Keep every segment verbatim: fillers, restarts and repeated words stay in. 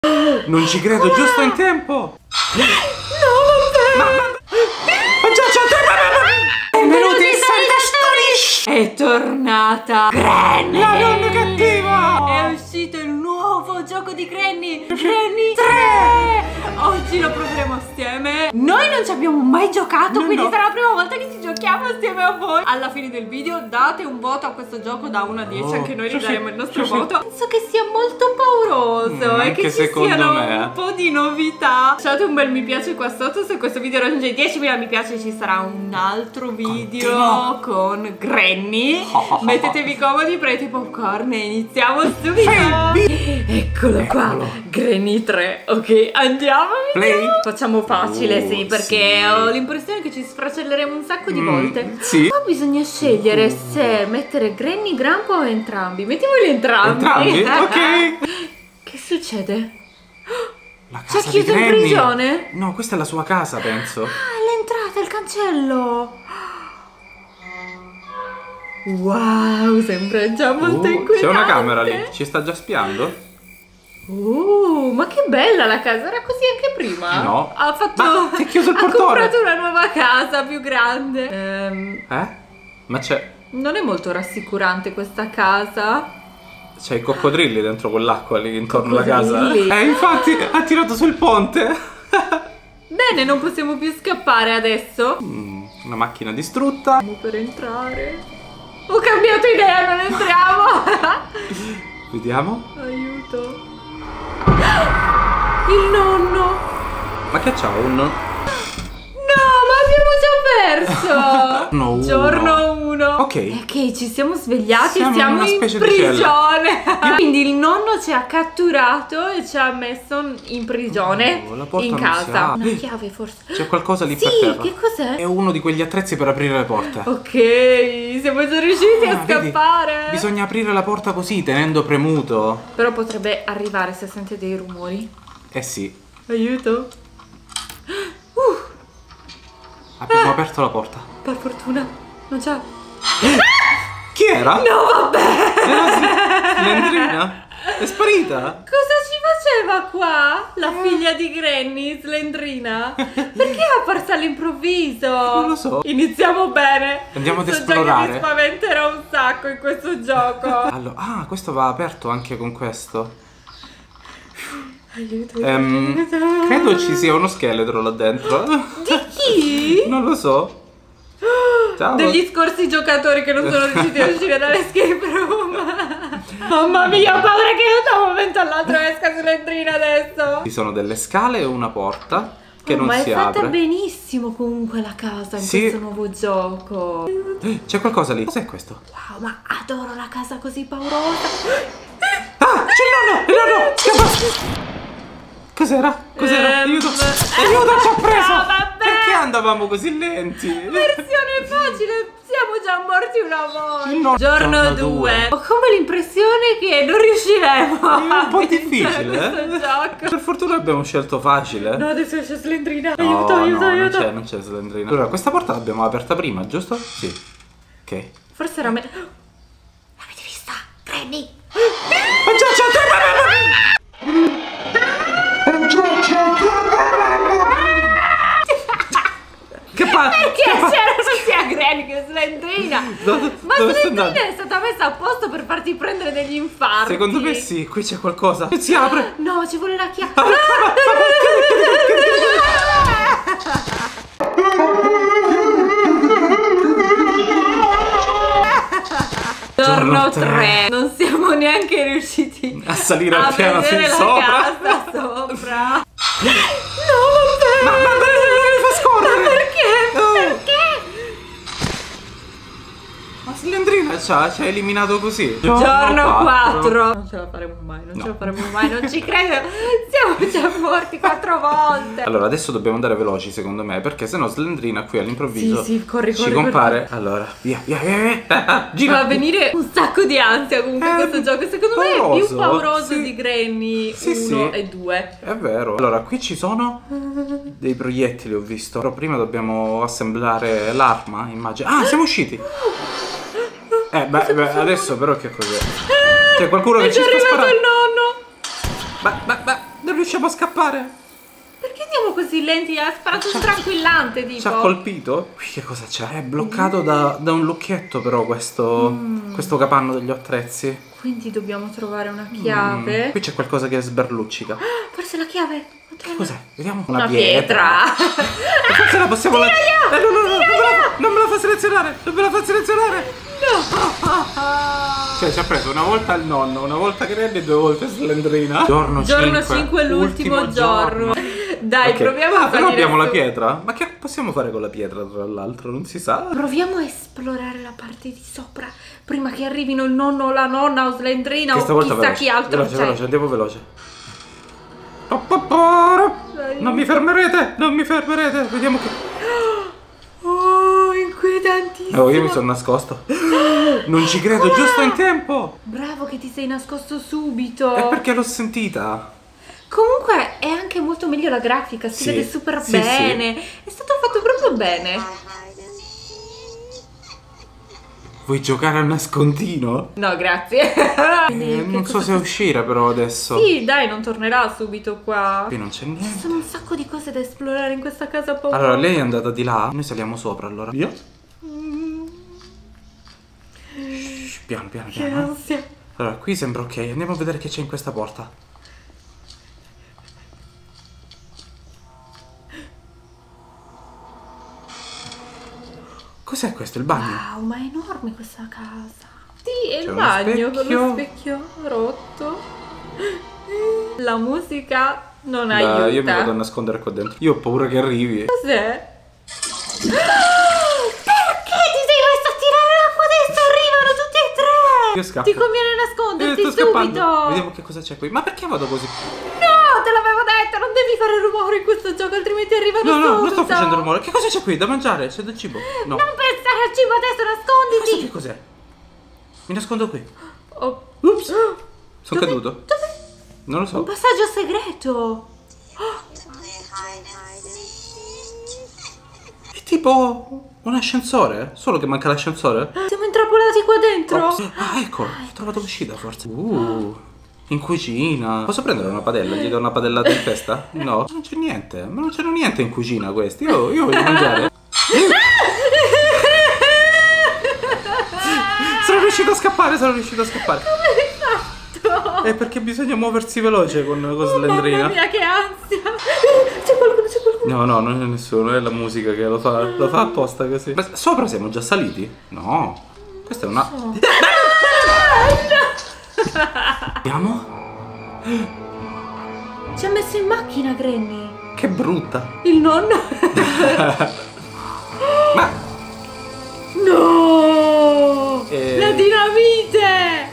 Non ci credo, wow. Giusto in tempo. No, vabbè. Ma, ma... Benvenuti in Solita Stories. È tornata Granny, la donna cattiva. È uscito il nuovo gioco di Granny, Granny tre. Oggi lo proveremo assieme. Noi non ci abbiamo mai giocato, no, quindi no. Sarà la prima volta che ci giochiamo assieme a voi. Alla fine del video date un voto a questo gioco da uno a dieci, oh, anche noi gli daremo il nostro voto. Penso che sia molto pauroso mm, e che ci siano me. un po' di novità. Lasciate un bel mi piace qua sotto. Se questo video raggiunge i diecimila mi piace ci sarà un altro video Continua. con Granny. Mettetevi comodi, prendete i popcorn e iniziamo subito. Eccolo, Eccolo qua, Granny tre. Ok, andiamo. Play. Facciamo facile, oh, sì, perché sì. ho l'impressione che ci sfracelleremo un sacco di mm, volte. Sì. Qua bisogna scegliere se mettere Granny, Grandpa o entrambi. Mettiamoli entrambi. Entrambi? Ok. Che succede? La casa Ci ha chiuso di in Granny. prigione? No, questa è la sua casa, penso. Ah, l'entrata, il cancello. Wow, sembra già molto uh, inquietante. C'è una camera lì, ci sta già spiando? Uh, ma che bella la casa, era così anche prima? No. Ha fatto. Ma si è chiuso il ha portone. comprato una nuova casa più grande. Ehm, Eh? Ma c'è. Non è molto rassicurante questa casa. C'è i coccodrilli dentro quell'acqua lì intorno alla casa. Coccodrilli. Eh, infatti ha tirato sul ponte. Bene, non possiamo più scappare adesso. Mm, una macchina distrutta. Andiamo per entrare. Ho cambiato idea, non entriamo. Vediamo. Aiuto. Il nonno. Ma che c'ha un... No, ma abbiamo già perso. No, uno. Giorno uno. Ok. Ok, ci siamo svegliati Siamo e siamo in una in, specie di prigione. Quindi il nonno ci ha catturato e ci ha messo in prigione, oh, la porta in non casa. si apre. Una chiave forse. C'è qualcosa lì sì, per terra. Che cos'è? È uno di quegli attrezzi per aprire le porte. Ok, siamo già riusciti ah, a scappare. Vedi? Bisogna aprire la porta così, tenendo premuto. Però potrebbe arrivare se sente dei rumori. Eh sì. Aiuto. Uh. Abbiamo ah. aperto la porta. Per fortuna non c'è. Chi era? No, vabbè. Era Slendrina? È sparita? Cosa ci faceva qua? La figlia di Granny, Slendrina? Perché è apparsa all'improvviso? Non lo so. Iniziamo bene. Andiamo ad so esplorare. Già che mi spaventerò un sacco in questo gioco. Allora, ah, questo va aperto anche con questo. Aiuto, Um, aiuto. credo ci sia uno scheletro là dentro. Di chi? Non lo so. Ciao. Degli scorsi giocatori che non sono riusciti a uscire dall'escape room. Mamma mia, ho paura che da un momento all'altro esca Slendrina adesso. Ci sono delle scale e una porta che oh, non ma si è fatta apre. benissimo comunque la casa in sì. questo nuovo gioco. C'è qualcosa lì. Cos'è questo? Wow, ma adoro la casa così paurosa. Ah, c'è il nonno! Il nonno! Scappa! Cos'era? Cos'era? Ehm, Aiuto! eh, Aiuto, ci ho preso! no, vabbè. Perché andavamo così lenti? Versione facile, siamo già morti una volta. No, Giorno due. Ho come l'impressione che non riusciremo. È un po' difficile, eh? Gioco. Per fortuna abbiamo scelto facile. No, adesso c'è Slendrina. No, Aiuto, aiuto, no, aiuto. Non c'è, non c'è Slendrina. Allora, questa porta l'abbiamo aperta prima, giusto? Sì. Ok. Forse era me. L'avete vista? Granny. Che fa? Perché c'era sia Granny che Slendrina? Dove, Ma dove Slendrina è stata messa apposta per farti prendere degli infarti. Secondo me sì, qui c'è qualcosa. Si apre. No, ci vuole la chiave. Ah, Giorno tre. Non siamo neanche riusciti a salire a al piano fin vedere sopra. la casa sopra. No, vabbè. Ma, ma, ma non mi fa scorrere. Ma perché? No. Perché? Ma Slendrina ci ha, ci ha eliminato così. Giorno quattro. Non ce la faremo mai, non No. ce la faremo mai, non ci credo. Siamo già morti quattro volte. Allora adesso dobbiamo andare veloci secondo me, perché sennò Slendrina qui all'improvviso Sì, sì, corri, ci corri, compare. corri. Allora, via, via, via, via. Gira. Va a venire un sacco di ansia comunque Eh, questo gioco. Secondo me è pauroso, più pauroso sì. di Granny Sì, uno sì. e due. È vero. Allora, qui ci sono dei proiettili, ho visto. Però prima dobbiamo assemblare l'arma, immagino. Ah, siamo usciti. Eh, beh, beh adesso però che cos'è? C'è qualcuno che È ci già sta arrivato sparando. il nonno. Ma, ma, ma, non riusciamo a scappare. Perché andiamo così lenti? Ha sparato un tranquillante, tipo. Ci ha colpito? Qui che cosa c'è? È bloccato da, da un lucchetto però questo, mm. questo capanno degli attrezzi. Quindi dobbiamo trovare una chiave. Mm. Qui c'è qualcosa che sberluccica. Forse la chiave. Che cos'è? Vediamo. Una, una pietra. pietra. Forse la possiamo... La... Eh, no, no, no, non me, la... non me la fa selezionare. Non me la fa selezionare. No. Cioè ci ha preso una volta il nonno, una volta Granny e due volte Slendrina. Giorno, Giorno cinque è l'ultimo giorno. giorno. Dai, okay. proviamo ah, a però abbiamo su. la pietra. Ma che possiamo fare con la pietra tra l'altro? Non si sa. Proviamo a esplorare la parte di sopra prima che arrivino il nonno o la nonna o Slendrina Questa o volta chissà veloce, chi altro. Veloce, cioè. veloce, andiamo veloce. Non mi fermerete, non mi fermerete. Vediamo che... Oh, inquietantissimo. Oh, io mi sono nascosto. Non ci credo, Qua. giusto in tempo. Bravo che ti sei nascosto subito. È perché l'ho sentita. Comunque è anche molto meglio la grafica, si sì, vede super sì, bene. Sì. È stato fatto proprio bene. Vuoi giocare a nascondino? No, grazie. Eh, non so se uscire però adesso. Sì, dai, non tornerà subito qua. Qui non c'è niente. Ci sono un sacco di cose da esplorare in questa casa paura. Allora, lei è andata di là. Noi saliamo sopra allora. Via. Mm. Shh, piano, piano, piano. Che ansia. Allora, qui sembra ok. Andiamo a vedere che c'è in questa porta. Cos'è questo? Il bagno? Wow, ma è enorme questa casa. Sì, è il bagno con lo specchio rotto. La musica non Beh, aiuta. Io mi vado a nascondere qua dentro. Io ho paura che arrivi. Cos'è? Perché ti sei messo a tirare l'acqua adesso? Arrivano tutti e tre. Io scappo. Ti conviene nasconderti eh, subito. Vediamo che cosa c'è qui. Ma perché vado così? No, te l'avevo detto, non devi fare rumore in questo gioco, altrimenti arrivano No, subito. no, non sto facendo rumore. Che cosa c'è qui da mangiare? C'è del cibo? No. Non pensare al cibo adesso, nasconditi. Che cos'è? Mi nascondo qui. Oh. Ups. Sono Dove? caduto. Dove? Non lo so. Un passaggio segreto. Oh. È tipo un ascensore, solo che manca l'ascensore. Siamo intrappolati qua dentro. Ops. Ah, ecco, ho trovato l'uscita forse. Uh. In cucina. Posso prendere una padella? Gli do una padellata in testa? No, non c'è niente. Ma non c'era niente in cucina questi. Io, io voglio mangiare. Sono riuscito a scappare, sono riuscito a scappare. Come hai fatto? È perché bisogna muoversi veloce con, con Slendrina. Mamma mia, che ansia. C'è qualcuno, c'è qualcuno. No, no, non è nessuno, è la musica che lo fa, lo fa apposta così. Ma sopra siamo già saliti? No. Questa è una... No. Andiamo? Ci ha messo in macchina Granny. Che brutta. Il nonno. Ma no, eh... la dinamite.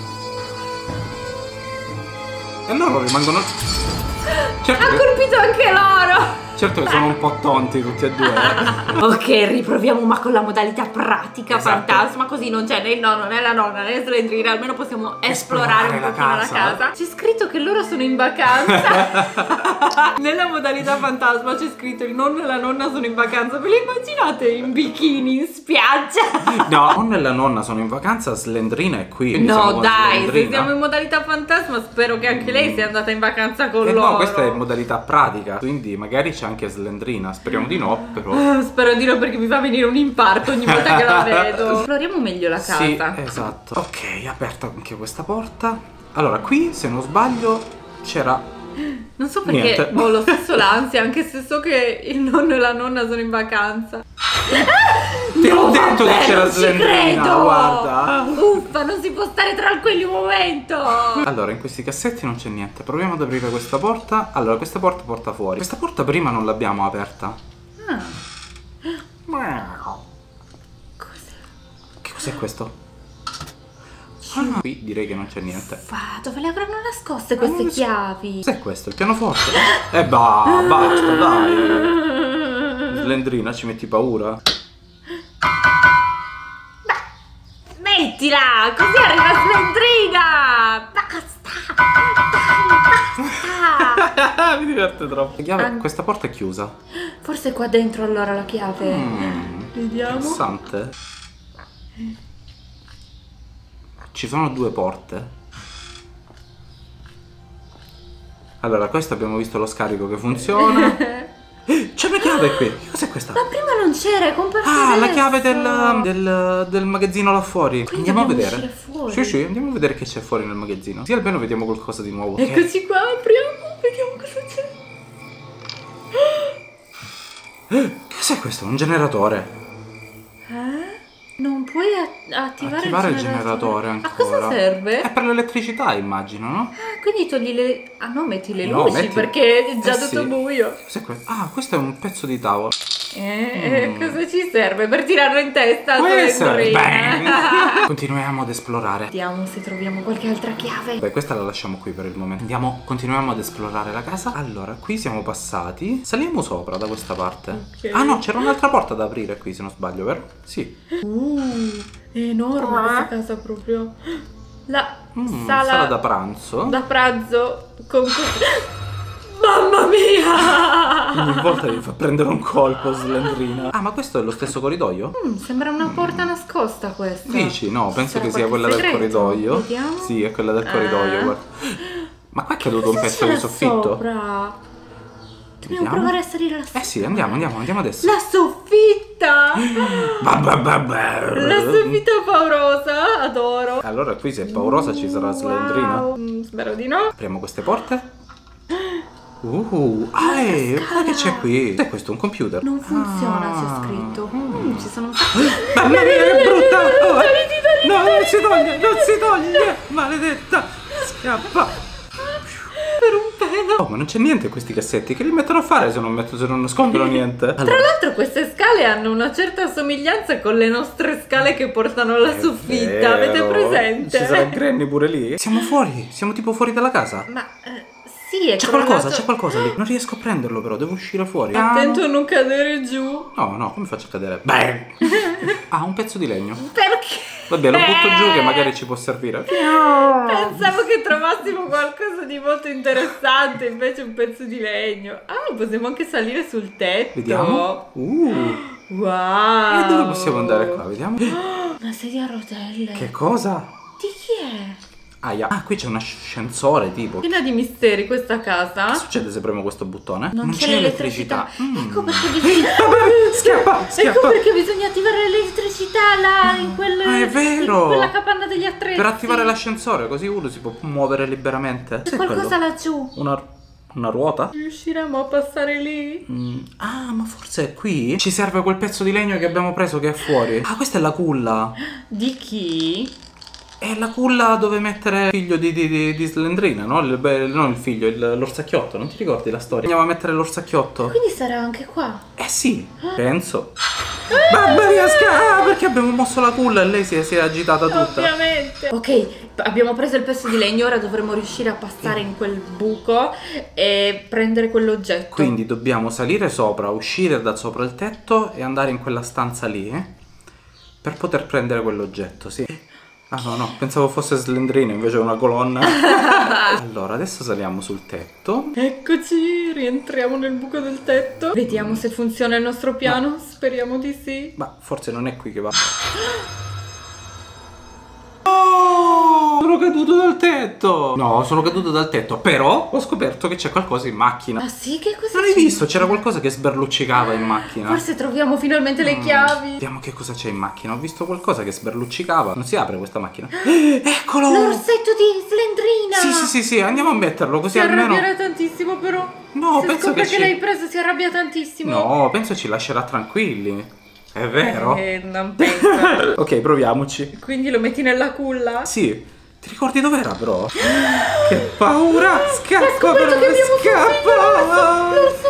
E loro rimangono... Certo ha che... colpito anche loro. Certo che sono un po' tonti tutti e due. Ok, riproviamo ma con la modalità pratica, esatto. Fantasma, così non c'è né il nonno né la nonna né Slendrina, almeno possiamo esplorare, esplorare un pochino la casa. la casa. C'è scritto che loro sono in vacanza. Nella modalità fantasma c'è scritto il nonno e la nonna sono in vacanza. Ve li immaginate in bikini in spiaggia? No, il nonno e la nonna sono in vacanza, Slendrina è qui. No dai, se siamo in modalità fantasma spero che anche lei sia andata in vacanza con eh loro. No, questa è modalità pratica, quindi magari c'è anche Slendrina, speriamo di no, però. Uh, spero di no perché mi fa venire un infarto ogni volta che la vedo. Esploriamo meglio la casa. Sì, esatto. Ok, aperta anche questa porta. Allora, qui se non sbaglio c'era... Non so perché Niente. ho lo stesso l'ansia, anche se so che il nonno e la nonna sono in vacanza. Ti no, ho detto vabbè, che c'era Slendrina, guarda. Uffa, non si può stare tranquilli un momento. Allora, in questi cassetti non c'è niente. Proviamo ad aprire questa porta. Allora, questa porta porta fuori. Questa porta prima non l'abbiamo aperta. Ah. Cos'è? Che cos'è questo? Ah, qui direi che non c'è niente. Uffa, dove le avranno nascoste queste ah, chiavi? Cos'è questo? Il pianoforte? Eh bah, basta, dai. Slendrina, ci metti paura? Beh, mettila, così arriva Slendrina. Basta, basta. Mi diverte troppo. Chiave, An questa porta è chiusa. Forse qua dentro allora la chiave. Mm, Vediamo. Interessante. Ci sono due porte. Allora, questo abbiamo visto lo scarico che funziona. C'è una chiave qui. Che cos'è questa? Ma prima non c'era, è comparsa Ah, adesso. la chiave del, del, del magazzino là fuori. Quindi Andiamo a dobbiamo vedere. uscire fuori. Sì, sì, andiamo a vedere che c'è fuori nel magazzino. Sì, almeno vediamo qualcosa di nuovo. Eccoci qua, apriamo, vediamo cosa c'è. Che cos'è questo? Un generatore. Eh? Non puoi a- attivare, Attivare il il generatore generatore. ancora. A cosa serve? È per l'elettricità, immagino, no? Ah, quindi togli le... Ah no, metti le No, luci metti- perché è già Eh, tutto sì. buio. Cos'è questo? Ah, questo è un pezzo di tavolo. Eh, Mm. cosa ci serve? Per tirarlo in testa? Può sulle essere. brine? Bang. Continuiamo ad esplorare. Vediamo se troviamo qualche altra chiave. Beh, questa la lasciamo qui per il momento. Andiamo, continuiamo ad esplorare la casa. Allora, qui siamo passati. Saliamo sopra da questa parte. Ok. Ah no, c'era un'altra porta da aprire qui, se non sbaglio, vero? Sì. Uh, è enorme questa casa proprio. La Mm, sala, sala da pranzo. da pranzo con... Mamma mia! Ogni volta mi fa prendere un colpo Slendrina. Ah, ma questo è lo stesso corridoio? Mm, sembra una porta nascosta questa. Dici? No, penso Sarà che sia qualche quella del segreto? corridoio. Vediamo. Sì, è quella del Ah. corridoio, guarda. Ma qua è caduto un Cosa pezzo c'è di là soffitto. sopra? Dobbiamo Vediamo. provare a salire la Eh sì, andiamo, andiamo, andiamo adesso. La soffitta! Ba, ba, ba, ba. La soffitta paurosa, adoro. Allora qui se è paurosa ci sarà Slendrina. Wow. Mm, spero di no. Apriamo queste porte. Uh, ah, eh, guarda che c'è qui. È questo un computer? Non funziona, Ah. c'è scritto. Mm, ci sono un sacco. Mamma mia, che brutta! Oh, Togliti, togliti, no, non togliti. si toglie, non si toglie! Maledetta! Scappa! Per un pelo. Oh, ma non c'è niente in questi cassetti. Che li mettono a fare se non, metto, se non nascondono niente? Tra Allora, l'altro queste scale hanno una certa somiglianza con le nostre scale che portano alla è soffitta. Avete vero. presente? Ci sarà Granny pure lì? Siamo fuori, siamo tipo fuori dalla casa. Ma eh, sì, è C'è crollato- qualcosa, c'è qualcosa lì. Non riesco a prenderlo però, devo uscire fuori. Attento a non cadere giù. No, no, come faccio a cadere? Beh! Ah, un pezzo di legno. Perché? Vabbè, lo butto giù che magari ci può servire. Pensavo che trovassimo qualcosa di molto interessante, invece un pezzo di legno. Ah, possiamo anche salire sul tetto. Vediamo. Uh, Wow. e dove possiamo andare qua? Vediamo. Una sedia a rotelle. Che cosa? Di chi è? Aia. Ah, qui c'è un ascensore tipo. Che Piena di misteri questa casa. succede se premo questo bottone? Non, c'è l'elettricità. Mm. Ecco perché bisogna. Scappa, Ecco scappa. perché bisogna attivare l'elettricità là in, quel, Ah, è vero. in quella capanna degli attrezzi. Per attivare l'ascensore, così uno si può muovere liberamente. C'è Cos'è qualcosa quello? laggiù. Una, una ruota? Riusciremo a passare lì? Mm. Ah, ma forse è qui? Ci serve quel pezzo di legno che abbiamo preso che è fuori. Ah, questa è la culla. Di chi? È la culla dove mettere il figlio di, di, di, di Slendrina, no? Il, beh, non il figlio, il- l'orsacchiotto, non ti ricordi la storia? Andiamo a mettere l'orsacchiotto. Quindi sarà anche qua. Eh sì, penso. Mamma mia, sca- ah, perché abbiamo mosso la culla e lei si è, si è agitata tutta. Ovviamente. Ok, abbiamo preso il pezzo di legno, ora dovremo riuscire a passare in quel buco e prendere quell'oggetto. Quindi dobbiamo salire sopra, uscire da sopra il tetto e andare in quella stanza lì, eh? Per poter prendere quell'oggetto, sì. Ah no, no, pensavo fosse Slendrina, invece è una colonna. Allora, adesso saliamo sul tetto. Eccoci, rientriamo nel buco del tetto. Vediamo se funziona il nostro piano. Speriamo di sì. Ma forse non è qui che va. Oh, sono caduto dal tetto. No, sono caduto dal tetto. Però ho scoperto che c'è qualcosa in macchina. Ah sì, che cosa Non hai c'è? visto? C'era qualcosa che sberluccicava in macchina. Forse troviamo finalmente le chiavi. Vediamo che cosa c'è in macchina. Ho visto qualcosa che sberluccicava. Non si apre questa macchina. Eccolo! L'orsetto di Slendrina. Sì, sì, sì, sì, andiamo a metterlo così Si almeno. arrabbierà tantissimo però. No, Se penso scopre che che ci- l'hai preso si arrabbia tantissimo. No, penso ci lascerà tranquilli. È vero? Eh, non penso. Ok, proviamoci. Quindi lo metti nella culla? Sì. Ti ricordi dov'era però? Che paura! Scappa scoperto però! che abbiamo Scappa! L'orso.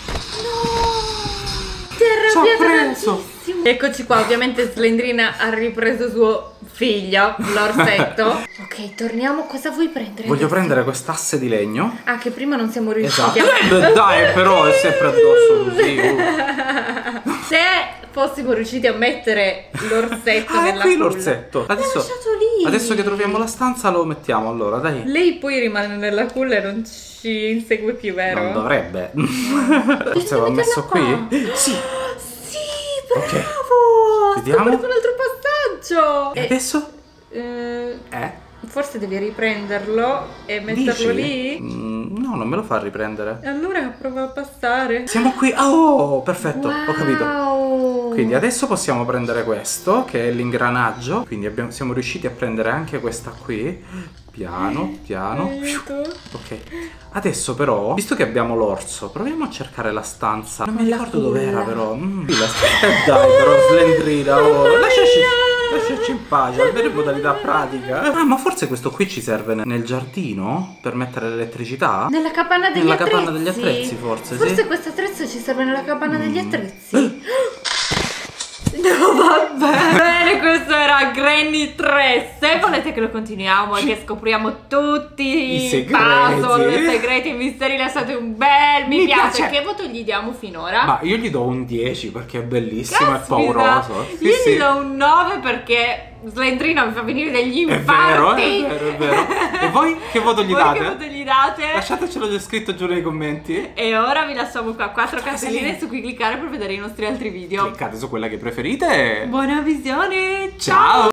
No. Ti è Ci ha arrabbiato preso. tantissimo. Eccoci qua, ovviamente Slendrina ha ripreso suo figlio, l'orsetto. Ok, torniamo. Cosa vuoi prendere? Voglio adesso? prendere quest'asse di legno. Ah, che prima non siamo riusciti Esatto. a... Eh, beh, dai, però è sempre addosso così. oh. Se fossimo riusciti a mettere l'orsetto Ah, è nella qui culla. l'orsetto. L'hai Adesso, lasciato lì. adesso che troviamo la stanza lo mettiamo, allora, dai. Lei poi rimane nella culla e non ci insegue più, vero? Non dovrebbe. Forse l'ho metterla messo qua. qui? Sì. Sì, Ok. bravo! Vediamo. Ho scoperto un altro passaggio. E adesso? Eh, Eh? forse devi riprenderlo e metterlo Dici? lì? Mm, no, No, non me lo fa riprendere. Allora prova a passare. Siamo qui. Oh, perfetto, Wow. ho capito. Quindi adesso possiamo prendere questo, che è l'ingranaggio. Quindi abbiamo, siamo riusciti a prendere anche questa qui. Piano, piano. Aiuto. Ok. Adesso però, visto che abbiamo l'orso, proviamo a cercare la stanza. Non mi La ricordo culla. dov'era però. Mm, la stanza. Eh dai, però Slendrina, oh, lasciaci, lasciaci in pace, almeno in modalità pratica. Ah, ma forse questo qui ci serve nel, nel giardino per mettere l'elettricità? Nella capanna degli Nella attrezzi. capanna degli attrezzi, forse, Forse sì. questo attrezzo ci serve nella capanna degli Mm. attrezzi. No, vabbè. Bene, questo era Granny tre. Se volete che lo continuiamo e che scopriamo tutti I i segreti. puzzle, i segreti, i misteri, lasciate un bel mi, Mi piace. piace. Che voto gli diamo finora? Ma io gli do un dieci perché è bellissimo e Caspita, pauroso. Sì, io sì. gli do un nove perché Slendrina mi fa venire degli È infarti. vero, è vero, è vero. E voi che voto gli Voi date? che voto gli date? Lasciatecelo già scritto giù nei commenti. E ora vi lasciamo qua quattro Ciao, cartelline Casalina. su cui cliccare per vedere i nostri altri video. Cliccate su quella che preferite. Buona visione, Ciao.